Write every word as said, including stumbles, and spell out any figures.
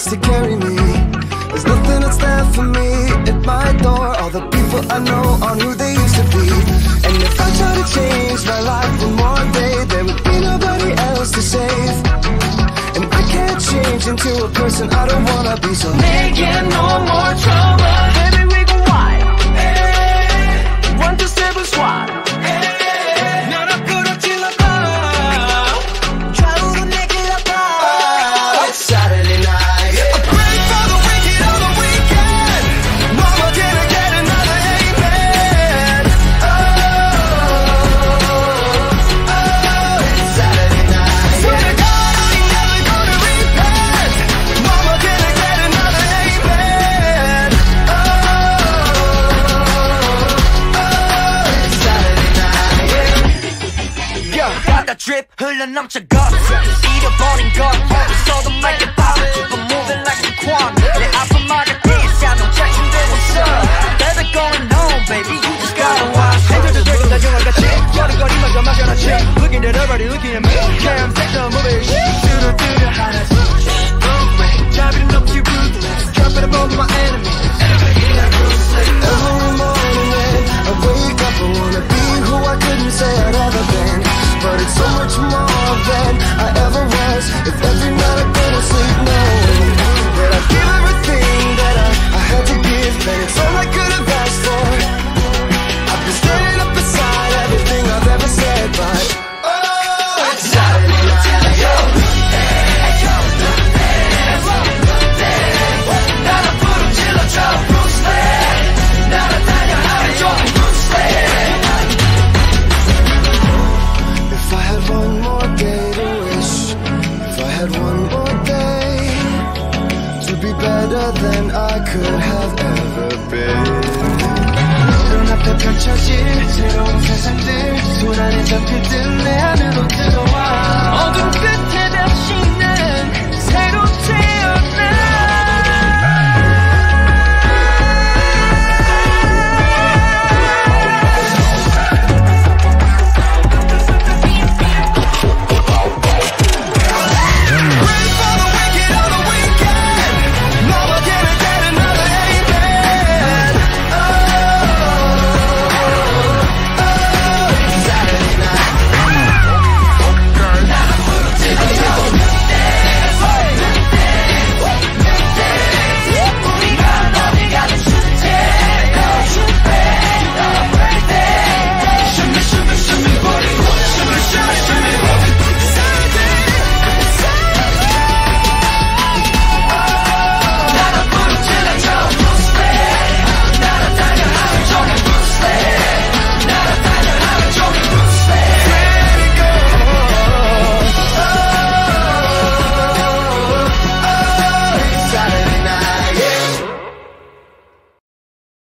to carry me. There's nothing that's there for me at my door. All the people I know aren't who they used to be. And if I try to change my life one more day, there would be nobody else to save. And I can't change into a person I don't wanna be. So making no more trouble. Baby, we go wild. Hey. One, two, seven, swat. Drip 흘러넘쳐 것 잃어버린 것 어디서도 말게 바로 Keep on moving like a quant 내 아픔마저 뛰어 자신되고 있어 Never going home baby you just gotta watch 행동도 되고 나중을같이 여름거리마저 막연하지 Looking at everybody looking at me Can't take the movie 뚜루뚜루 하나씩 자비를 넘치 ruthless Drop it above my enemy Every morning when I wake up I wanna be who I couldn't say I'd ever been. But it's so much more than I ever was. If every night I go to sleep knowing that I give everything that I, I had to give, then it's all I could have asked for. I've been standing up beside everything I've ever said, but oh, it's Saturday night. 나는 불을 질러줘 Bruce Lee 나는 달려하는 종이 Bruce Lee. If I had one more day to wish, if I had one more day to be better than I could have ever been. 눈앞에 펼쳐질 새로운 세상들 손안에 잡힐 듯 내 안을